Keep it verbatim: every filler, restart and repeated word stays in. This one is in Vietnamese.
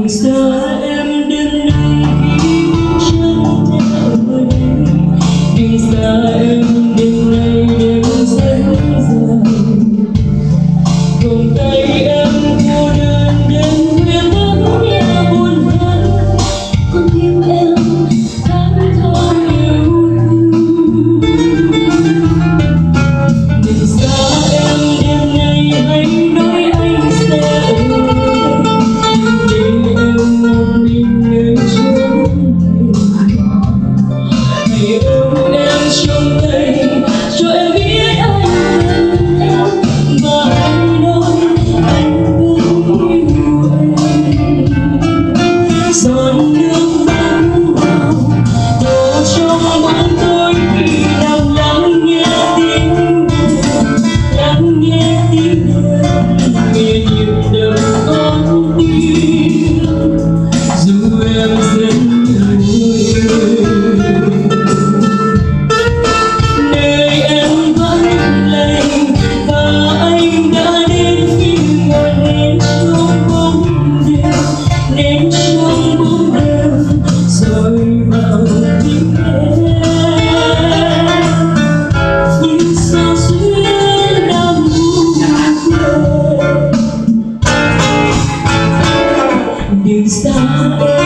đường xa em đến đây chân theo đây, đường xa em đến đây đêm rất dài, cùng tay em cô đơn đến khuya vắng nhà buồn hơn, con tim em tháng thơ yêu thương. Đường xa em đêm nay hãy nói anh sẽ ở để em một mình nơi chốn này, hãy ôm em trong tay cho em biết anh cần em và anh nói anh vẫn yêu em. Giọt nước mắt vào đổ trong bóng tối khi đang lắng nghe tiếng lắng nghe tiếng em, nghe nhịp đập con tim dù em rất buồn. Nơi em vẫn lạnh và anh đã đến khi ngồi nên trong bóng đêm, nên trong bóng đêm rồi vào tim em. Nhưng sao duyên đã buông lời đường xa em.